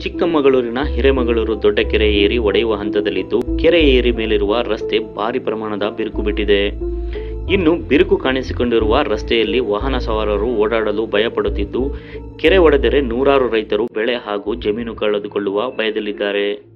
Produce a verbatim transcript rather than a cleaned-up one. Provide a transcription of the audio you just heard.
ಚಿಕ್ಕಮಗಳೂರಿನ ಹಿರೇಮಗಳೂರು ದೊಡ್ಡ ಕೆರೆ ಏರಿ ಒಡೆಯುವ ಹಂತದಲ್ಲಿದ್ದು, ಕೆರೆ ಏರಿ ಮೇಲಿರುವ ರಸ್ತೆ ಭಾರಿ ಪ್ರಮಾಣದ ಬಿರುಕು ಬಿಟ್ಟಿದೆ. ಇನ್ನು ಬಿರುಕು ಕಾಣಿಸಿಕೊಂಡಿರುವ ರಸ್ತೆಯಲ್ಲಿ ವಾಹನ ಸವಾರರು ಓಡಾಡಲು ಭಯಪಡುತ್ತಿದ್ದು, ಕೆರೆ ಒಡೆದರೆ ನೂರಾರು ರೈತರು ಬೆಳೆ ಹಾಗೂ ಜಮೀನು ಕಳೆದುಕೊಳ್ಳುವ ಭಯದಲ್ಲಿದ್ದಾರೆ.